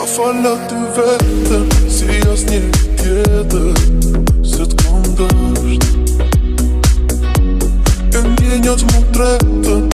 Fala ty vetëm, si as një tjetër, se t'kom dësht. E ndjenjat mu tretën,